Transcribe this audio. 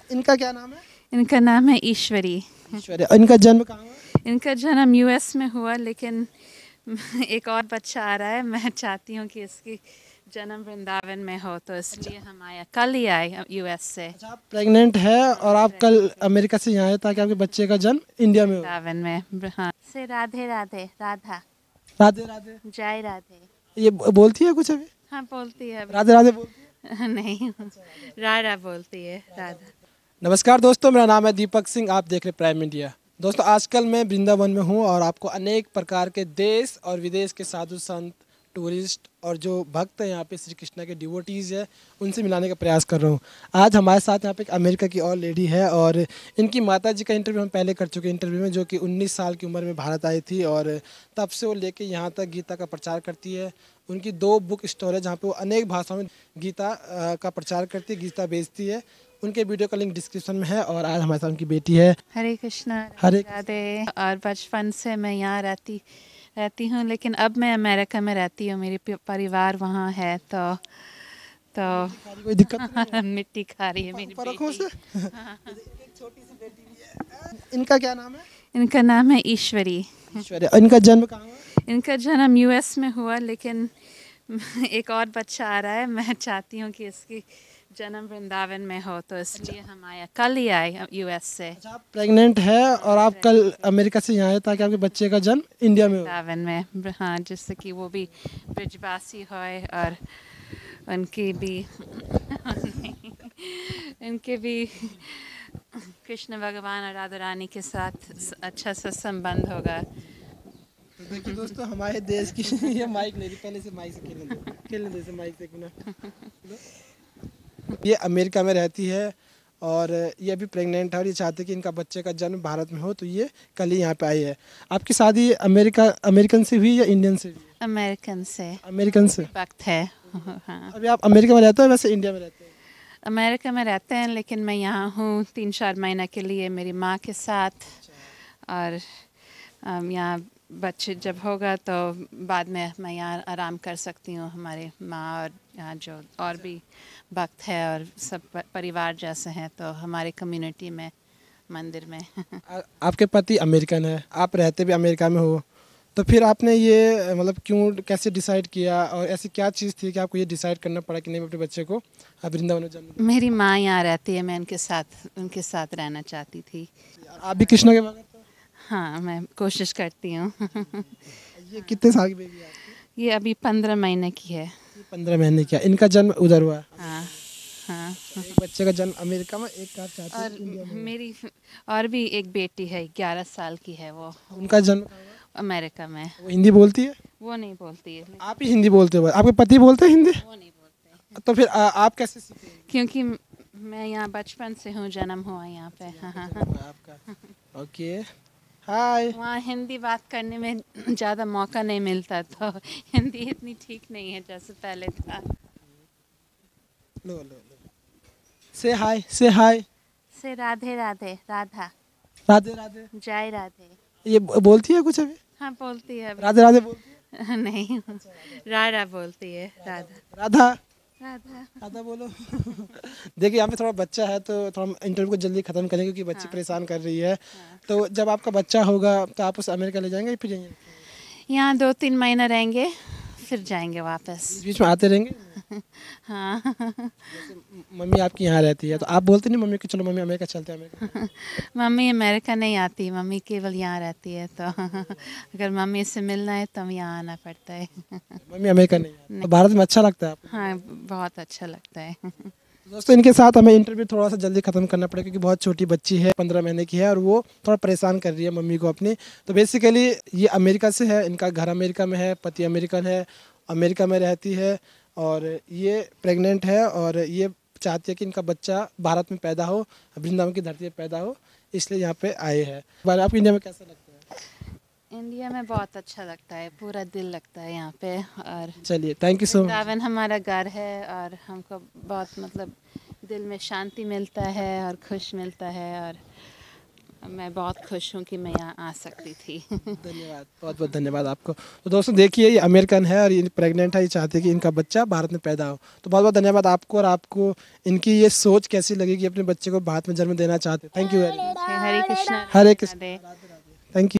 इनका क्या नाम है? इनका नाम है ईश्वरी। ईश्वरी। इनका जन्म कहाँ हुआ? इनका जन्म यूएस में हुआ, लेकिन एक और बच्चा आ रहा है। मैं चाहती हूँ कि इसकी जन्म वृंदावन में हो, तो इसलिए हम आए, कल ही आए यूएस से। अच्छा, आप प्रेग्नेंट है और आप कल अमेरिका से यहाँ आए ताकि आपके बच्चे का जन्म इंडिया में हो। वृंदावन में, हाँ। से राधे राधे, राधा, राधे राधे। जय राधे। ये बोलती है कुछ अभी? हाँ, बोलती है अभी। राधे राधे बोलती है? नहीं, राधा बोलती है, राधा। नमस्कार दोस्तों, मेरा नाम है दीपक सिंह, आप देख रहे प्राइम इंडिया। दोस्तों, आजकल मैं वृंदावन में हूँ और आपको अनेक प्रकार के देश और विदेश के साधु संत, टूरिस्ट और जो भक्त हैं यहाँ पे श्री कृष्णा के डिवोटीज़ है, उनसे मिलाने का प्रयास कर रहा हूँ। आज हमारे साथ यहाँ पे एक अमेरिका की और लेडी है और इनकी माता जी का इंटरव्यू हम पहले कर चुके हैं इंटरव्यू में, जो कि 19 साल की उम्र में भारत आई थी और तब से वो लेके यहाँ तक गीता का प्रचार करती है। उनकी 2 बुक स्टोर है जहाँ पे वो अनेक भाषाओं में गीता का प्रचार करती है, गीता बेचती है। उनके वीडियो का लिंक डिस्क्रिप्शन में है। और आज हमारे साथ उनकी बेटी है। हरे कृष्णा, हरे राधे। और बचपन से मैं यहाँ रहती हूँ, लेकिन अब मैं अमेरिका में रहती हूँ। मेरी परिवार वहाँ है, तो कोई दिक्कत नहीं मिट्टी खा रही है मेरी परखों से। बेटी। एक छोटी सी बेटी भी है। इनका क्या नाम है? इनका नाम है ईश्वरी। ईश्वरी। इनका जन्म कहाँ हुआ? इनका जन्म यूएस में हुआ, लेकिन एक और बच्चा आ रहा है। मैं चाहती हूँ कि इसकी जन्म वृंदावन में हो, तो इसलिए हम आए, कल ही आए यूएस से। अच्छा, आप प्रेग्नेंट है और आप कल अमेरिका से यहाँ आए ताकि आपके बच्चे का जन्म इंडिया में हो। वृंदावन में, हाँ, जिससे कि वो भी ब्रजवासी होए और उनकी भी उनके भी कृष्ण भगवान और राधा रानी के साथ अच्छा सा संबंध होगा। तो देखिए दोस्तों, हमारे देश की ये माइक नहीं थी, पहले से माइक से खेलने दे से माइक से एक मिनट। ये अमेरिका में रहती है और ये अभी प्रेग्नेंट है और ये चाहते कि इनका बच्चे का जन्म भारत में हो, तो ये कल ही यहाँ पे आई है। आपकी शादी अमेरिकन से हुई या इंडियन से हुई? अमेरिकन से। अमेरिकन से। वक्त है, हाँ। अभी आप अमेरिका में रहते हो वैसे इंडिया में रहते हैं? अमेरिका में रहते हैं, लेकिन मैं यहाँ हूँ 3-4 महीने के लिए मेरी माँ के साथ। और यहाँ बच्चे जब होगा तो बाद में मैं यहाँ आराम कर सकती हूँ। हमारे माँ और यहाँ जो और भी भक्त है और सब परिवार जैसे हैं, तो हमारे कम्युनिटी में, मंदिर में। आपके पति अमेरिकन है, आप रहते भी अमेरिका में हो, तो फिर आपने ये मतलब क्यों, कैसे डिसाइड किया और ऐसी क्या चीज़ थी कि आपको ये डिसाइड करना पड़ा कि नहीं अपने बच्चे को आप वृंदावन में जन्म? मेरी माँ यहाँ रहती है, मैं उनके साथ रहना चाहती थी। आप भी कृष्ण के भक्त हो? हाँ, मैं कोशिश करती हूँ। ये कितने साल की बेबी है आपकी? ये अभी 15 महीने की है। 15 महीने की। इनका जन्म उधर हुआ? हाँ, हाँ। एक बच्चे का जन्म अमेरिका में, एक आप चाहते हैं इंडिया में? मेरी और भी एक बेटी है, 11 साल की है वो। उनका जन्म कहाँ हुआ? अमेरिका में। वो हिंदी बोलती है? वो नहीं बोलती है। आप ही हिंदी बोलते हो? आपके पति बोलते हैं हिंदी? वो नहीं बोलते। तो फिर आप कैसे सीखे? क्योंकि मैं यहाँ बचपन से हूँ, जन्म हुआ यहाँ पे। हाँ, हाँ, हाँ। आपका ओके। हाय। वहाँ हिंदी बात करने में ज़्यादा मौका नहीं मिलता, तो हिंदी इतनी ठीक नहीं है जैसे पहले था। लो। से हाय, से हाय। से राधे राधे, राधा, राधे राधे। जय राधे। ये बोलती है कुछ अभी? हाँ, बोलती है अभी। राधे राधे बोलती है? नहीं, राधा बोलती है, राधा। राधा राधा। राधा बोलो। देखिए, यहाँ पे थोड़ा बच्चा है तो थोड़ा इंटरव्यू को जल्दी खत्म करें क्योंकि बच्ची परेशान कर रही है। तो जब आपका बच्चा होगा तो आप उसे अमेरिका ले जाएंगे फिर यहीं? यहाँ 2-3 महीने रहेंगे, फिर जाएंगे वापस। बीच में आते रहेंगे? हाँ। मम्मी आपकी यहाँ रहती है तो आप बोलते नहीं मम्मी कि चलो मम्मी अमेरिका चलते हैं अमेरिका? मम्मी अमेरिका नहीं आती, मम्मी केवल यहाँ रहती है, तो अगर मम्मी से मिलना है तो यहाँ आना पड़ता है। मम्मी अमेरिका नहीं आती। तो भारत में अच्छा लगता है आपको? हाँ, बहुत अच्छा लगता है। दोस्तों, इनके साथ हमें इंटरव्यू थोड़ा सा जल्दी खत्म करना पड़ेगा क्योंकि बहुत छोटी बच्ची है, 15 महीने की है और वो थोड़ा परेशान कर रही है मम्मी को अपनी। तो बेसिकली ये अमेरिका से है, इनका घर अमेरिका में है, पति अमेरिकन है, अमेरिका में रहती है और ये प्रेग्नेंट है और ये चाहती है कि इनका बच्चा भारत में पैदा हो, वृंदावन की धरती पर पैदा हो, इसलिए यहाँ पे आए हैं। आपको इंडिया में कैसा लगता है? इंडिया में बहुत अच्छा लगता है, पूरा दिल लगता है यहाँ पे। और चलिए, thank you so much. Vrindavan हमारा घर है और हमको बहुत मतलब दिल में शांति मिलता है और खुश मिलता है। और मैं बहुत खुश हूँ कि मैं यहाँ आ सकती थी। धन्यवाद, बहुत बहुत धन्यवाद आपको। तो दोस्तों देखिए, ये अमेरिकन है और ये प्रेग्नेंट है, ये चाहते हैं कि इनका बच्चा भारत में पैदा हो। तो बहुत बहुत धन्यवाद आपको, और आपको इनकी ये सोच कैसी लगी कि अपने बच्चे को भारत में जन्म देना चाहते हैं। Thank you very much. Hare Krishna. Hare Krishna. Radhe. Thank you.